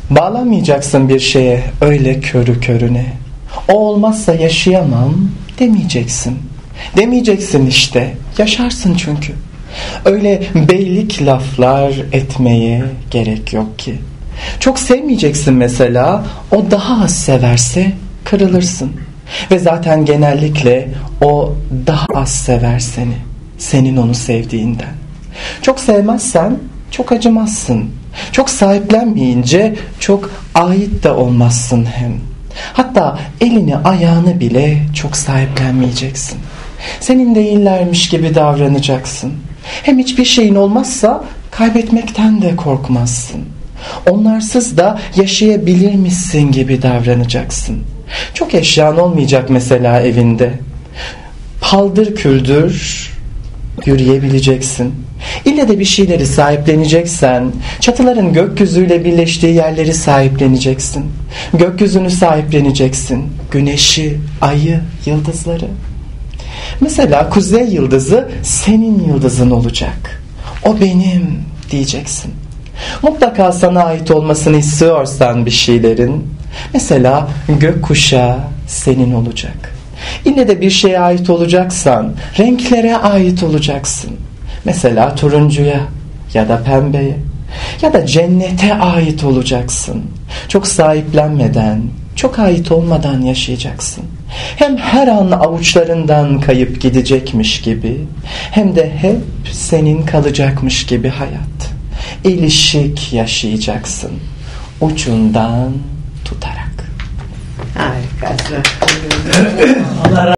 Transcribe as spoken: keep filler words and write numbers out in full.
Bağlanmayacaksın bir şeye öyle körü körüne. O olmazsa yaşayamam demeyeceksin. Demeyeceksin işte, yaşarsın çünkü. Öyle beylik laflar etmeye gerek yok ki. Çok sevmeyeceksin mesela, o daha az severse kırılırsın. Ve zaten genellikle o daha az sever seni, senin onu sevdiğinden. Çok sevmezsen çok acımazsın. Çok sahiplenmeyince çok ait de olmazsın hem. Hatta elini ayağını bile çok sahiplenmeyeceksin. Senin değillermiş gibi davranacaksın. Hem hiçbir şeyin olmazsa kaybetmekten de korkmazsın. Onlarsız da yaşayabilirmişsin gibi davranacaksın. Çok eşyan olmayacak mesela evinde. Paldır küldür yürüyebileceksin. İlle de bir şeyleri sahipleneceksen, çatıların gökyüzüyle birleştiği yerleri sahipleneceksin. Gökyüzünü sahipleneceksin. Güneşi, ayı, yıldızları. Mesela kuzey yıldızı senin yıldızın olacak. O benim diyeceksin. Mutlaka sana ait olmasını istiyorsan bir şeylerin, mesela gökkuşağı senin olacak. İlle de bir şeye ait olacaksan renklere ait olacaksın. Mesela turuncuya ya da pembeye ya da cennete ait olacaksın. Çok sahiplenmeden, çok ait olmadan yaşayacaksın. Hem her an avuçlarından kayıp gidecekmiş gibi, hem de hep senin kalacakmış gibi hayat. İlişik yaşayacaksın, ucundan tutarak. Harikasın.